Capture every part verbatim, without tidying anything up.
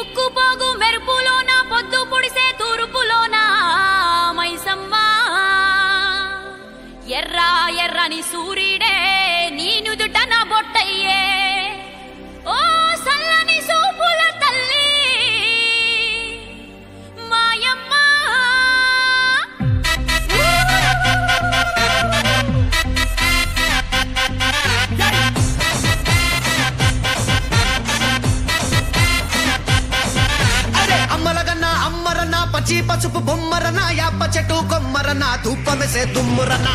ముక్కుపోగు మెరుపులోన పొద్దు పొడిసే తూర్పులోన మైసమ్మ ఎర్ర ఎర్రని సూర్యుడే నీ నుదుట నా బొట్టయ్యే ఓ సల్లని సూపుల తల్లి మాయమ్మ పచ్చి పసుపు బొమ్మరనా యాప చెట్టు కొమ్మరనా ధూపమెసే దుమ్మురనా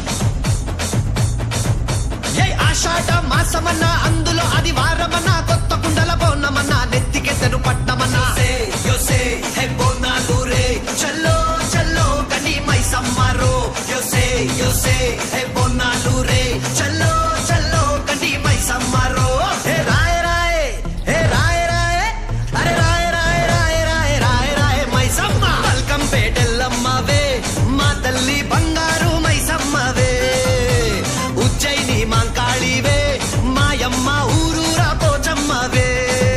ఏ ఆషాఢ మాసమన్నా అందులో అది వారమన్నా కొత్త కుండల బోనమన్నా నెత్తికెసరు పట్టమన్నా యోసే హే బోనాలు రే చల్లో చల్లో గని మైసమ్మరో యోసే యోసే హే బోనాలు రే చల్లో చల్లో గని మైసమ్మరో హే రాయ్ రాయ్ హే రాయ్ రాయ్ అరే రాయ్ రాయ్ రాయ్ రాయ్ రాయ్ రాయ్ మైసమ్మ వెల్కమ్ పేటెల్లమ్మవే మా తల్లి బంగారు మైసమ్మవే ఉజ్జయిని మాంకాళివే మాయమ్మ ఊరూరా పోచమ్మవే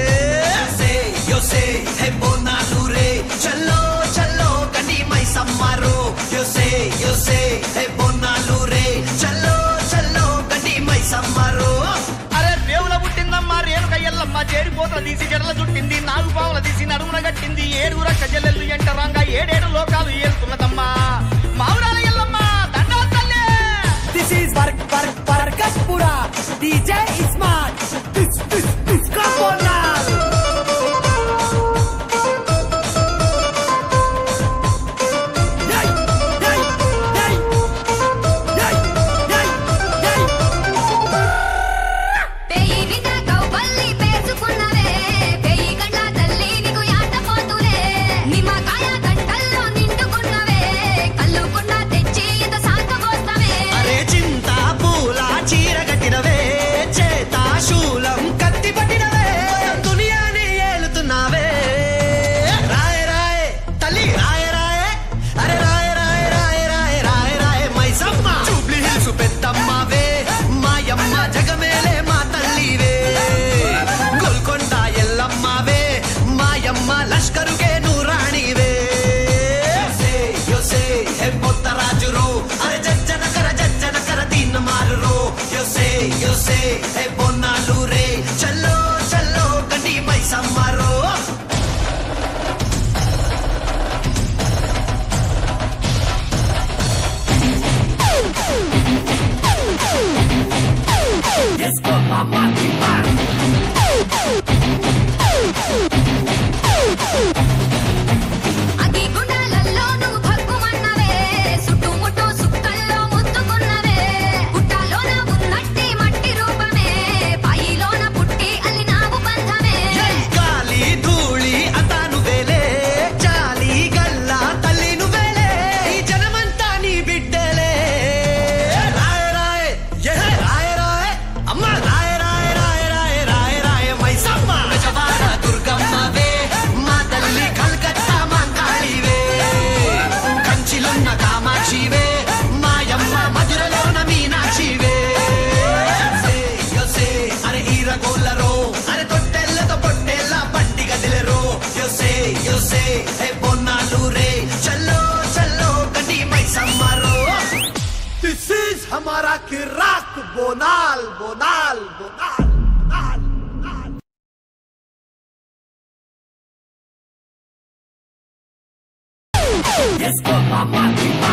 యోసే హే బోనాలు రే చల్లో చల్లో గని మైసమ్మరో యోసే యోసే హే బోనాలు రే చల్లో చల్లో గని మైసమ్మరో అరే దేవుల పుట్టిందమ్మ రేణుక ఎల్లమ్మ చేరిపోతల తీసి జడల చుట్టింది నాలుగు పావుల తీసి నడుమున గట్టింది ఏడుగుర కజల్లెల్లు ఎంటరంగా ఏడేడు లోకాలు ఏలుతున్నదమ్మా మావురాల ఎల్లమ్మ దండాల తల్లి. This is work work Varkaspura D J Smart this this this Kaponal Yay yay yay yay yay yay పేయి నిద కౌబల్లి పేసుకున్నవే పేయి గంట తల్లి నీకు యాట పోతులే నిమ్మకాయ గంటల్లో నిండుకున్నవే కల్లుకున్న తెచ్చి ఇంత సాకబోస్తవే అరే చింత పూల చీర కట్టినవే చేత శూలం కత్తి పట్టినవే దునియాని ఏలుతున్నావే రాయ్ రాయ్ తల్లి రాయ్ రాయ్ అరే రాయ్ రాయ్ రాయ్ రాయ్ రాయ్ రాయ్ మైసమ్మ జూబ్లీ హిల్స్ పెద్దమ్మవే మాయమ్మ జగమేలే మా తల్లివే గోల్కొండ ఎల్లమ్మవే మాయమ్మ లష్కరుకే నూరాణివే యోసే హే పొత్తరాజురో అరే జజ్జన కర జజ్జన కర దీన్ మారురో యోసే యోసే హే బోనాలు రే చల్లో చల్లో గండి మైసమ్మరో అగి గుండాలల్లో నువ్వు భగ్గుమన్నవే సుట్టుముట్టు సుక్కల్లో ముద్దుకున్నవే పుట్టాలోన ఉన్నట్టి మట్టి రూపమే పాయిలోన పుట్టి అల్లినావు బంధమే గాలి ధూళి అతాను వేలే చాలి గల్లా తల్లి నువ్వేలే ఈ జనమంతా నీ బిడ్డలే రాయ్ రాయ్ ఏ రాయ్ రాయ్ అమ్మ రాయ్ రాయ్ రాయ్ రాయ్ రాయ్ రాయ్ మైసమ్మ నిజవాడ దుర్గమ్మవే మా తల్లి కల్కత్తా మాంకాళివే కంచిలున్న కామాక్షివే మాయమ్మ మధురలోన మీనాక్షివే యోసే అరే ఈరగోళ్ళరో అరే తొట్టెల్లతో పొట్టెల్ల పండిగ దిలరో యోసే యోసే హే బోనాలు రే చల్లో చల్లో గండి మైసమ్మరో this is Hamara Kirik Bonal Bonal Bonal Bonal Bonal Yes, go mama,